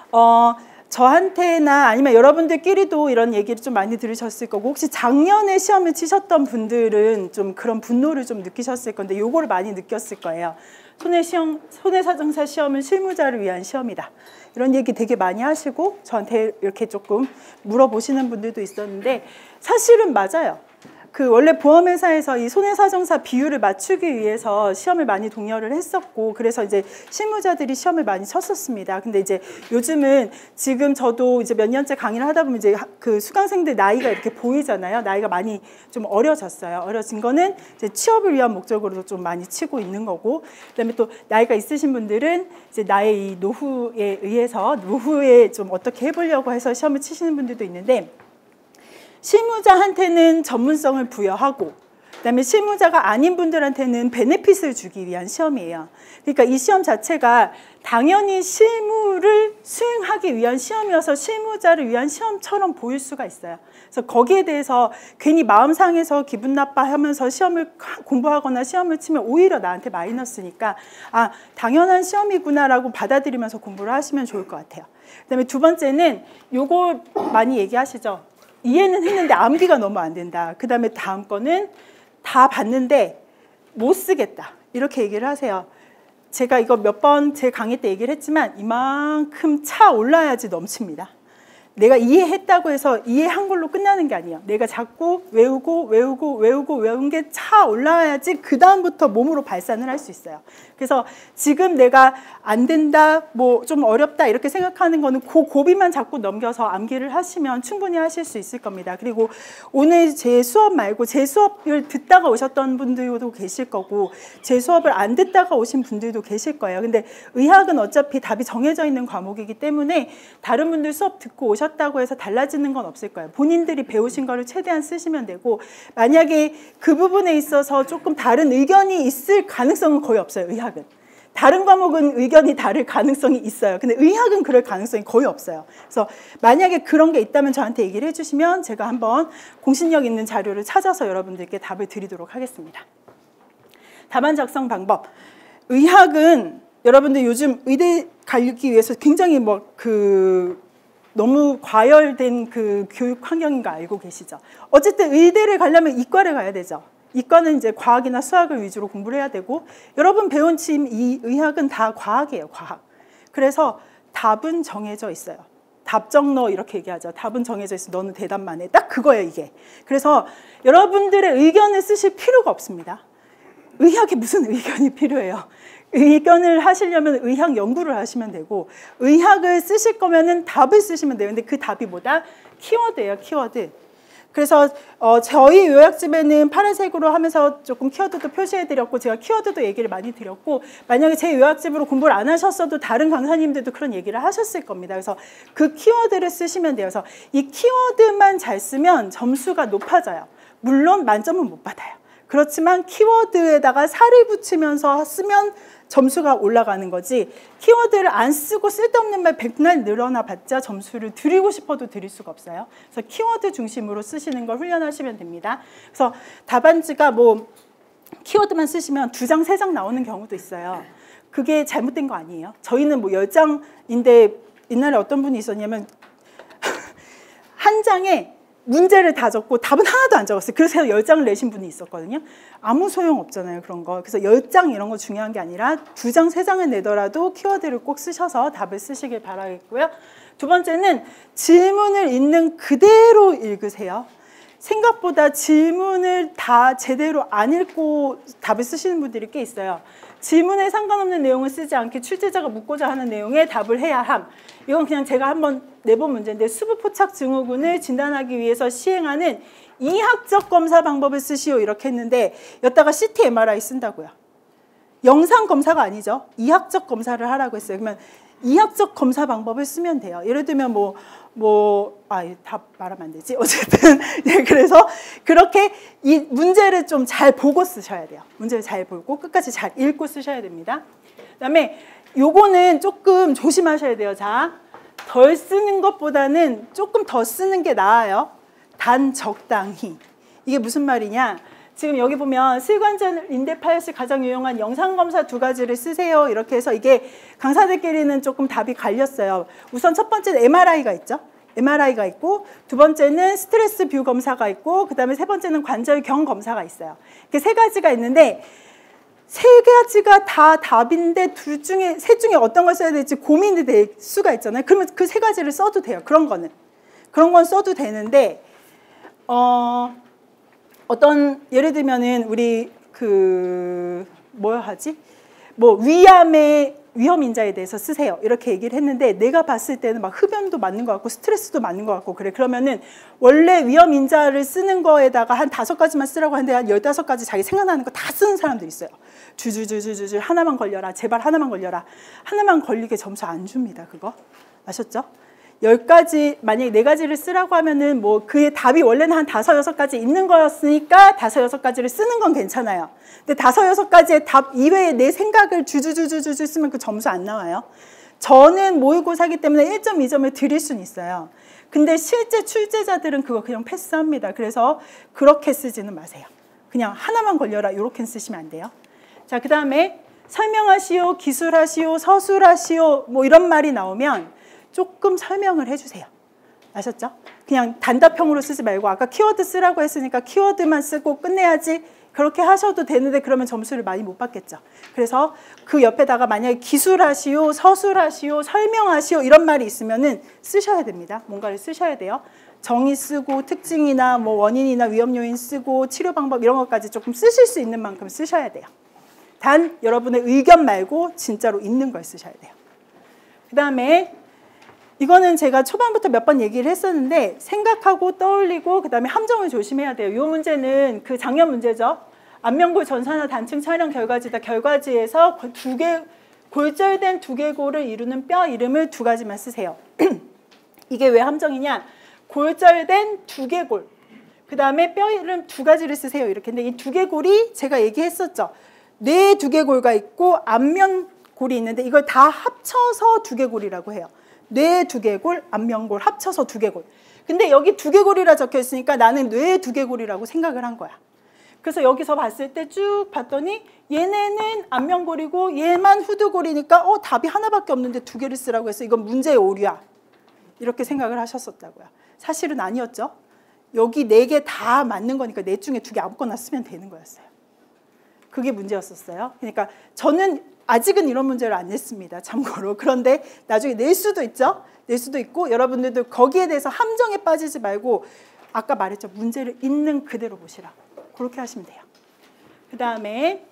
저한테나 아니면 여러분들끼리도 이런 얘기를 좀 많이 들으셨을 거고, 혹시 작년에 시험을 치셨던 분들은 좀 그런 분노를 좀 느끼셨을 건데, 요거를 많이 느꼈을 거예요. 손해사정사 시험은 실무자를 위한 시험이다. 이런 얘기 되게 많이 하시고 저한테 이렇게 조금 물어보시는 분들도 있었는데, 사실은 맞아요. 그 원래 보험회사에서 이 손해사정사 비율을 맞추기 위해서 시험을 많이 독려를 했었고, 그래서 이제 실무자들이 시험을 많이 쳤었습니다. 근데 이제 요즘은 지금 저도 이제 몇 년째 강의를 하다 보면 이제 그 수강생들 나이가 이렇게 보이잖아요. 나이가 많이 좀 어려졌어요. 어려진 거는 이제 취업을 위한 목적으로도 좀 많이 치고 있는 거고, 그다음에 또 나이가 있으신 분들은 이제 나의 이 노후에 의해서 노후에 좀 어떻게 해보려고 해서 시험을 치시는 분들도 있는데, 실무자한테는 전문성을 부여하고, 그다음에 실무자가 아닌 분들한테는 베네핏을 주기 위한 시험이에요. 그러니까 이 시험 자체가 당연히 실무를 수행하기 위한 시험이어서 실무자를 위한 시험처럼 보일 수가 있어요. 그래서 거기에 대해서 괜히 마음 상해서 기분 나빠하면서 시험을 공부하거나 시험을 치면 오히려 나한테 마이너스니까, 아, 당연한 시험이구나라고 받아들이면서 공부를 하시면 좋을 것 같아요. 그다음에 두 번째는 요거 많이 얘기하시죠. 이해는 했는데 암기가 너무 안 된다. 그 다음에 다음 거는 다 봤는데 못 쓰겠다. 이렇게 얘기를 하세요. 제가 이거 몇 번 제 강의 때 얘기를 했지만 이만큼 차 올라야지 넘칩니다. 내가 이해했다고 해서 이해한 걸로 끝나는 게 아니에요. 내가 자꾸 외운 게 차 올라와야지 그 다음부터 몸으로 발산을 할 수 있어요. 그래서 지금 내가 안 된다, 뭐 좀 어렵다 이렇게 생각하는 거는 그 고비만 자꾸 넘겨서 암기를 하시면 충분히 하실 수 있을 겁니다. 그리고 오늘 제 수업 말고 제 수업을 듣다가 오셨던 분들도 계실 거고, 제 수업을 안 듣다가 오신 분들도 계실 거예요. 근데 의학은 어차피 답이 정해져 있는 과목이기 때문에 다른 분들 수업 듣고 오셨다고 해서 달라지는 건 없을 거예요. 본인들이 배우신 거를 최대한 쓰시면 되고, 만약에 그 부분에 있어서 조금 다른 의견이 있을 가능성은 거의 없어요. 의학은. 다른 과목은 의견이 다를 가능성이 있어요. 근데 의학은 그럴 가능성이 거의 없어요. 그래서 만약에 그런 게 있다면 저한테 얘기를 해주시면 제가 한번 공신력 있는 자료를 찾아서 여러분들께 답을 드리도록 하겠습니다. 답안 작성 방법. 의학은 여러분들 요즘 의대 가기 위해서 굉장히 너무 과열된 그 교육 환경인 거 알고 계시죠? 어쨌든 의대를 가려면 이과를 가야 되죠. 이과는 이제 과학이나 수학을 위주로 공부를 해야 되고, 여러분 배운 지금 이 의학은 다 과학이에요, 과학. 그래서 답은 정해져 있어요. 답정너 이렇게 얘기하죠. 답은 정해져 있어. 너는 대답만 해. 딱 그거예요, 이게. 그래서 여러분들의 의견을 쓰실 필요가 없습니다. 의학에 무슨 의견이 필요해요? 의견을 하시려면 의학 연구를 하시면 되고, 의학을 쓰실 거면은 답을 쓰시면 돼요. 근데 그 답이 뭐다? 키워드예요, 키워드. 그래서 저희 요약집에는 파란색으로 하면서 조금 키워드도 표시해드렸고, 제가 키워드도 얘기를 많이 드렸고, 만약에 제 요약집으로 공부를 안 하셨어도 다른 강사님들도 그런 얘기를 하셨을 겁니다. 그래서 그 키워드를 쓰시면 돼요. 그래서 이 키워드만 잘 쓰면 점수가 높아져요. 물론 만점은 못 받아요. 그렇지만 키워드에다가 살을 붙이면서 쓰면 점수가 올라가는 거지, 키워드를 안 쓰고 쓸데없는 말 백날 늘어나 봤자 점수를 드리고 싶어도 드릴 수가 없어요. 그래서 키워드 중심으로 쓰시는 걸 훈련하시면 됩니다. 그래서 답안지가 뭐 키워드만 쓰시면 2장, 3장 나오는 경우도 있어요. 그게 잘못된 거 아니에요. 저희는 뭐 10장인데 옛날에 어떤 분이 있었냐면 한 장에 문제를 다 적고 답은 하나도 안 적었어요. 그래서 10장을 내신 분이 있었거든요. 아무 소용 없잖아요, 그런 거. 그래서 10장 이런 거 중요한 게 아니라 2장, 3장을 내더라도 키워드를 꼭 쓰셔서 답을 쓰시길 바라겠고요. 두 번째는 질문을 있는 그대로 읽으세요. 생각보다 질문을 다 제대로 안 읽고 답을 쓰시는 분들이 꽤 있어요. 질문에 상관없는 내용을 쓰지 않게 출제자가 묻고자 하는 내용에 답을 해야 함. 이건 그냥 제가 한번 내본 문제인데, 수부포착 증후군을 진단하기 위해서 시행하는 이학적 검사 방법을 쓰시오 이렇게 했는데, 여기다가 CT, MRI 쓴다고요. 영상 검사가 아니죠. 이학적 검사를 하라고 했어요. 그러면 이학적 검사 방법을 쓰면 돼요. 예를 들면 다 말하면 안 되지. 어쨌든 그래서 그렇게 이 문제를 좀 잘 보고 쓰셔야 돼요. 문제를 잘 보고 끝까지 잘 읽고 쓰셔야 됩니다. 그다음에 요거는 조금 조심하셔야 돼요. 자, 덜 쓰는 것보다는 조금 더 쓰는 게 나아요. 단 적당히. 이게 무슨 말이냐? 지금 여기 보면 슬관절 인대파열시 가장 유용한 영상검사 2가지를 쓰세요. 이렇게 해서 이게 강사들끼리는 조금 답이 갈렸어요. 우선 첫 번째는 MRI가 있죠. MRI가 있고, 두 번째는 스트레스 뷰 검사가 있고, 그 다음에 세 번째는 관절경 검사가 있어요. 이렇게 3가지가 있는데 3가지가 다 답인데 셋 중에 어떤 걸 써야 될지 고민이 될 수가 있잖아요. 그러면 그 3가지를 써도 돼요. 그런 건 써도 되는데 어떤 예를 들면은 우리 위험 인자에 대해서 쓰세요. 이렇게 얘기를 했는데 내가 봤을 때는 막 흡연도 맞는 것 같고 스트레스도 맞는 것 같고 그래. 그러면은 원래 위험 인자를 쓰는 거에다가 한 5가지만 쓰라고 하는데 한 15가지 자기 생각나는 거 다 쓰는 사람들 있어요. 주주주주주 하나만 걸려라. 제발 하나만 걸려라. 하나만 걸리게 점수 안 줍니다. 그거 아셨죠? 10가지, 만약에 4가지를 쓰라고 하면은 뭐 그의 답이 원래는 한 5, 6가지 있는 거였으니까 5, 6가지를 쓰는 건 괜찮아요. 근데 5, 6가지의 답 이외에 내 생각을 주주주주주 쓰면 그 점수 안 나와요. 저는 모의고사기 때문에 1점, 2점을 드릴 수는 있어요. 근데 실제 출제자들은 그거 그냥 패스합니다. 그래서 그렇게 쓰지는 마세요. 그냥 하나만 걸려라 이렇게 쓰시면 안 돼요. 자, 그 다음에 설명하시오, 기술하시오, 서술하시오 뭐 이런 말이 나오면 조금 설명을 해주세요. 아셨죠? 그냥 단답형으로 쓰지 말고 아까 키워드 쓰라고 했으니까 키워드만 쓰고 끝내야지 그렇게 하셔도 되는데 그러면 점수를 많이 못 받겠죠. 그래서 그 옆에다가 만약에 기술하시오, 서술하시오, 설명하시오 이런 말이 있으면은 쓰셔야 됩니다. 뭔가를 쓰셔야 돼요. 정의 쓰고 특징이나 뭐 원인이나 위험 요인 쓰고 치료 방법 이런 것까지 조금 쓰실 수 있는 만큼 쓰셔야 돼요. 단 여러분의 의견 말고 진짜로 있는 걸 쓰셔야 돼요. 그 다음에 이거는 제가 초반부터 몇 번 얘기를 했었는데 생각하고 떠올리고 그 다음에 함정을 조심해야 돼요. 이 문제는 그 작년 문제죠. 안면골 전산화 단층 촬영 결과지다. 결과지에서 골절된 두개골을 이루는 뼈 이름을 2가지만 쓰세요. 이게 왜 함정이냐? 골절된 두개골. 그 다음에 뼈 이름 2가지를 쓰세요. 이렇게. 근데 이 두개골이 제가 얘기했었죠. 뇌 두개골가 있고 안면골이 있는데 이걸 다 합쳐서 두개골이라고 해요. 뇌 두개골, 안면골 합쳐서 두개골. 근데 여기 두개골이라 적혀 있으니까 나는 뇌 두개골이라고 생각을 한 거야. 그래서 여기서 봤을 때 쭉 봤더니 얘네는 안면골이고 얘만 후두골이니까 답이 하나밖에 없는데 2개를 쓰라고 해서 이건 문제의 오류야. 이렇게 생각을 하셨었다고요. 사실은 아니었죠. 여기 4개 다 맞는 거니까 4 중에 2개 아무거나 쓰면 되는 거였어요. 그게 문제였었어요. 그러니까 저는 아직은 이런 문제를 안 냈습니다. 참고로. 그런데 나중에 낼 수도 있죠. 낼 수도 있고 여러분들도 거기에 대해서 함정에 빠지지 말고 아까 말했죠. 문제를 있는 그대로 보시라. 그렇게 하시면 돼요. 그 다음에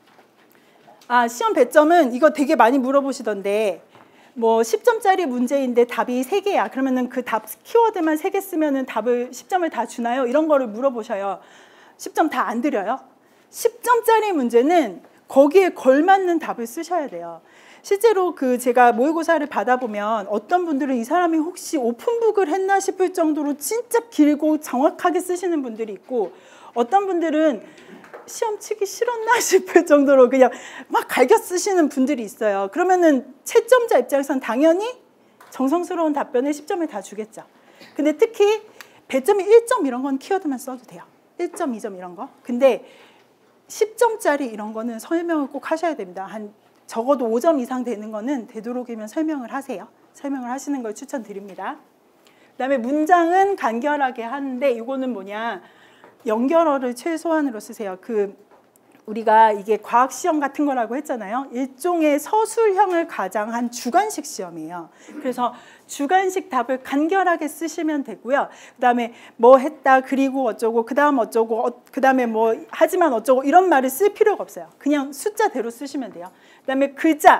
시험 배점은 이거 되게 많이 물어보시던데 뭐 10점짜리 문제인데 답이 3개야. 그러면은 그 답 키워드만 3개 쓰면은 답을 10점을 다 주나요? 이런 거를 물어보셔요. 10점 다 안 드려요. 10점짜리 문제는 거기에 걸맞는 답을 쓰셔야 돼요. 실제로 제가 모의고사를 받아보면 어떤 분들은 이 사람이 혹시 오픈북을 했나 싶을 정도로 진짜 길고 정확하게 쓰시는 분들이 있고 어떤 분들은 시험 치기 싫었나 싶을 정도로 그냥 막 갈겨 쓰시는 분들이 있어요. 그러면은 채점자 입장에서는 당연히 정성스러운 답변에 10점을 다 주겠죠. 근데 특히 배점이 1점 이런 건 키워드만 써도 돼요. 1점, 2점 이런 거. 근데 10점짜리 이런 거는 설명을 꼭 하셔야 됩니다. 한 적어도 5점 이상 되는 거는 되도록이면 설명을 하세요. 설명을 하시는 걸 추천드립니다. 그다음에 문장은 간결하게 하는데 이거는 뭐냐? 연결어를 최소한으로 쓰세요. 우리가 이게 과학 시험 같은 거라고 했잖아요. 일종의 서술형을 가장한 주관식 시험이에요. 그래서 주관식 답을 간결하게 쓰시면 되고요. 그다음에 뭐 했다 그리고 어쩌고 그다음 어쩌고 그다음에 뭐 하지만 어쩌고 이런 말을 쓸 필요가 없어요. 그냥 숫자대로 쓰시면 돼요. 그다음에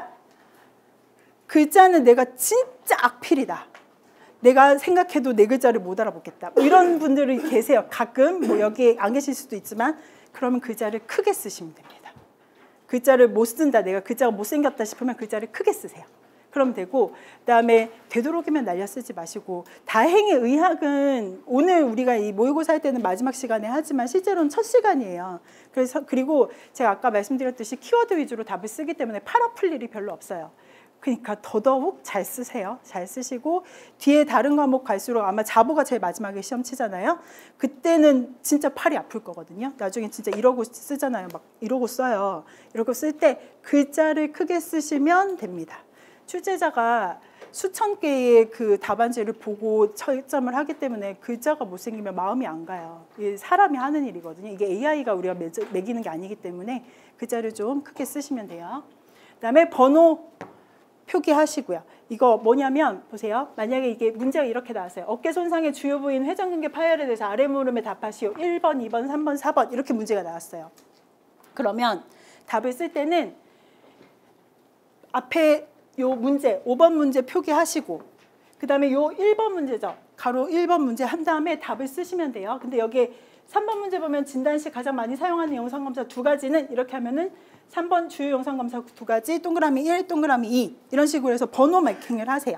글자는 내가 진짜 악필이다. 내가 생각해도 4글자를 못 알아보겠다. 뭐 이런 분들이 계세요. 가끔 뭐 여기 안 계실 수도 있지만 그러면 글자를 크게 쓰시면 됩니다. 글자를 못 쓴다. 내가 글자가 못생겼다 싶으면 글자를 크게 쓰세요. 그러면 되고 그다음에 되도록이면 날려 쓰지 마시고 다행히 의학은 오늘 우리가 이 모의고사 할 때는 마지막 시간에 하지만 실제로는 첫 시간이에요. 그리고 제가 아까 말씀드렸듯이 키워드 위주로 답을 쓰기 때문에 팔 아플 일이 별로 없어요. 그러니까 더더욱 잘 쓰세요. 잘 쓰시고 뒤에 다른 과목 갈수록 아마 자보가 제일 마지막에 시험 치잖아요. 그때는 진짜 팔이 아플 거거든요. 나중에 진짜 이러고 쓰잖아요. 막 이러고 써요. 이러고 쓸 때 글자를 크게 쓰시면 됩니다. 출제자가 수천 개의 그 답안지를 보고 채점을 하기 때문에 글자가 못생기면 마음이 안 가요. 이게 사람이 하는 일이거든요. 이게 AI가 우리가 매기는 게 아니기 때문에 글자를 좀 크게 쓰시면 돼요. 그다음에 번호 표기하시고요. 이거 뭐냐면 보세요. 만약에 이게 문제가 이렇게 나왔어요. 어깨 손상의 주요 부인 회전근개 파열에 대해서 아래 물음에 답하시오. 1번, 2번, 3번, 4번 이렇게 문제가 나왔어요. 그러면 답을 쓸 때는 앞에 요 문제, 5번 문제 표기하시고 그 다음에 요 1번 문제죠. 가로 1번 문제 한 다음에 답을 쓰시면 돼요. 근데 여기에 3번 문제 보면 진단 시 가장 많이 사용하는 영상검사 두 가지는 이렇게 하면은 3번 주요 영상검사 두 가지, 동그라미 1, 동그라미 2 이런 식으로 해서 번호 마킹을 하세요.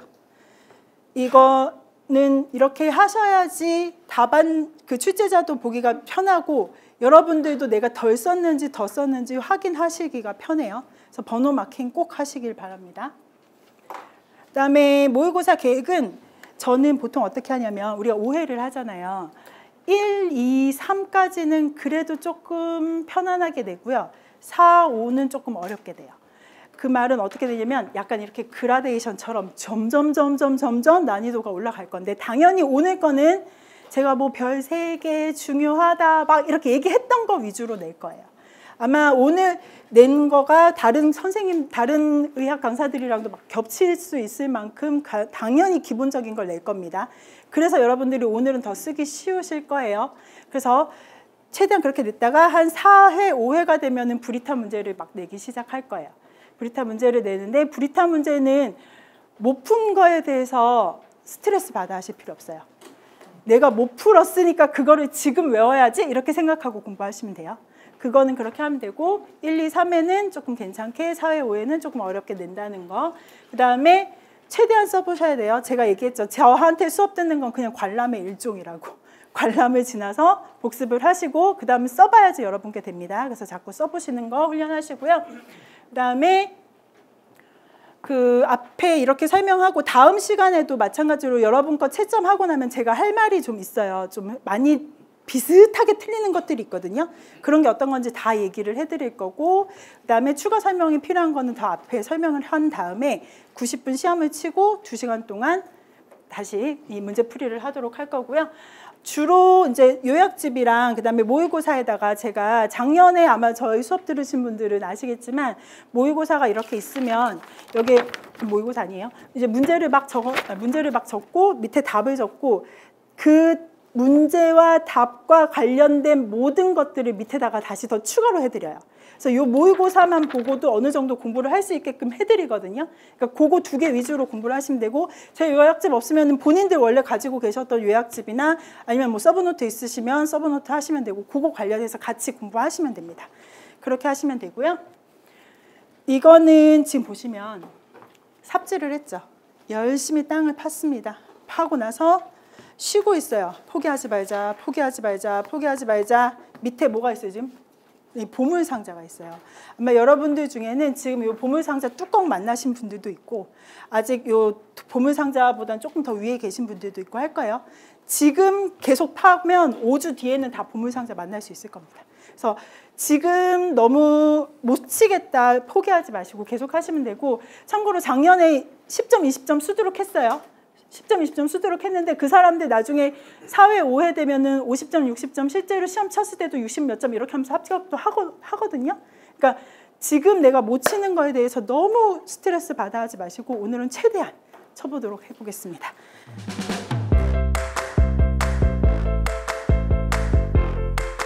이거는 이렇게 하셔야지 답안 그 출제자도 보기가 편하고 여러분들도 내가 덜 썼는지 더 썼는지 확인하시기가 편해요. 그래서 번호 마킹 꼭 하시길 바랍니다. 그다음에 모의고사 계획은 저는 보통 어떻게 하냐면 우리가 5회를 하잖아요. 1, 2, 3까지는 그래도 조금 편안하게 내고요. 4, 5는 조금 어렵게 돼요. 그 말은 어떻게 되냐면 약간 이렇게 그라데이션처럼 점점 난이도가 올라갈 건데 당연히 오늘 거는 제가 뭐 별 3개 중요하다 막 이렇게 얘기했던 거 위주로 낼 거예요. 아마 오늘 낸 거가 다른 선생님, 다른 의학 강사들이랑도 막 겹칠 수 있을 만큼 당연히 기본적인 걸 낼 겁니다. 그래서 여러분들이 오늘은 더 쓰기 쉬우실 거예요. 그래서 최대한 그렇게 냈다가 한 4회, 5회가 되면은 브리타 문제를 막 내기 시작할 거예요. 브리타 문제를 내는데 브리타 문제는 못 푼 거에 대해서 스트레스 받아 하실 필요 없어요. 내가 못 풀었으니까 그거를 지금 외워야지 이렇게 생각하고 공부하시면 돼요. 그거는 그렇게 하면 되고 1, 2, 3회는 조금 괜찮게 4회, 5회는 조금 어렵게 낸다는 거. 그 다음에 최대한 써보셔야 돼요. 제가 얘기했죠. 저한테 수업 듣는 건 그냥 관람의 일종이라고. 관람을 지나서 복습을 하시고 그 다음에 써봐야지 여러분께 됩니다. 그래서 자꾸 써보시는 거 훈련하시고요. 그 다음에 그 앞에 이렇게 설명하고 다음 시간에도 마찬가지로 여러분 거 채점하고 나면 제가 할 말이 좀 있어요. 좀 많이 비슷하게 틀리는 것들이 있거든요. 그런 게 어떤 건지 다 얘기를 해드릴 거고 그다음에 추가 설명이 필요한 거는 더 앞에 설명을 한 다음에 90분 시험을 치고 2시간 동안 다시 이 문제 풀이를 하도록 할 거고요. 주로 이제 요약집이랑 그다음에 모의고사에다가 제가 작년에 아마 저희 수업 들으신 분들은 아시겠지만 모의고사가 이렇게 있으면 여기에 모의고사 아니에요. 이제 문제를 막 적고 밑에 답을 적고 그 문제와 답과 관련된 모든 것들을 밑에다가 다시 더 추가로 해드려요. 그래서 이 모의고사만 보고도 어느 정도 공부를 할 수 있게끔 해드리거든요. 그러니까 그거 2개 위주로 공부를 하시면 되고 제 요약집 없으면 본인들 원래 가지고 계셨던 요약집이나 아니면 뭐 서브노트 있으시면 서브노트 하시면 되고 그거 관련해서 같이 공부하시면 됩니다. 그렇게 하시면 되고요. 이거는 지금 보시면 삽질을 했죠. 열심히 땅을 팠습니다. 파고 나서 쉬고 있어요. 포기하지 말자, 포기하지 말자, 포기하지 말자. 밑에 뭐가 있어요 지금? 이 보물상자가 있어요. 아마 여러분들 중에는 지금 이 보물상자 뚜껑 만나신 분들도 있고 아직 이 보물상자보다는 조금 더 위에 계신 분들도 있고 할 거예요. 지금 계속 파면 5주 뒤에는 다 보물상자 만날 수 있을 겁니다. 그래서 지금 너무 못 치겠다 포기하지 마시고 계속 하시면 되고 참고로 작년에 10점, 20점 수두룩 했어요. 10점, 20점 수두룩 했는데 그 사람들 나중에 4회, 5회 되면은 50점, 60점 실제로 시험 쳤을 때도 60 몇 점 이렇게 하면서 합격도 하거든요. 그러니까 지금 내가 못 치는 거에 대해서 너무 스트레스 받아 하지 마시고 오늘은 최대한 쳐보도록 해보겠습니다.